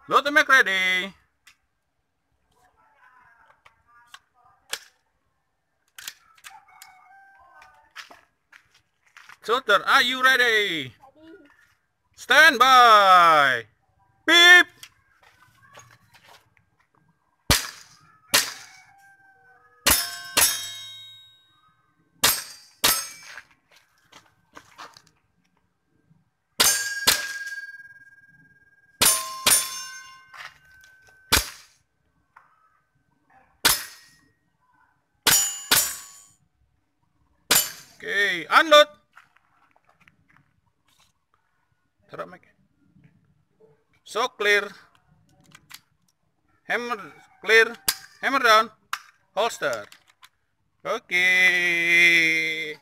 Load the Mac ready. Shooter, are you ready? Stand by. Beep. Okay, unload. Taruh mic. So clear. Hammer clear. Hammer down. Holster. Okay.